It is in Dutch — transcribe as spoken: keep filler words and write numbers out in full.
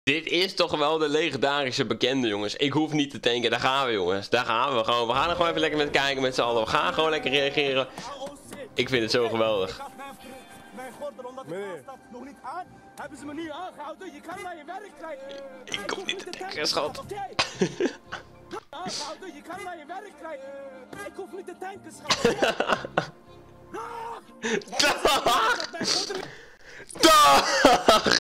Dit is toch wel de legendarische bekende, jongens. Ik hoef niet te tanken. Daar gaan we, jongens. Daar gaan we gewoon. We gaan er gewoon even lekker met kijken met z'n allen. We gaan gewoon lekker reageren. Ik vind het zo geweldig. Meneer. Nog niet aan? Hebben ze me nu aangehouden? Je kan naar je werk krijgen. Ik kom niet te tanken, schat. Aangehouden, je kan naar je werk krijgen. Ik hoef niet te tanken, schat. Dag! Dag!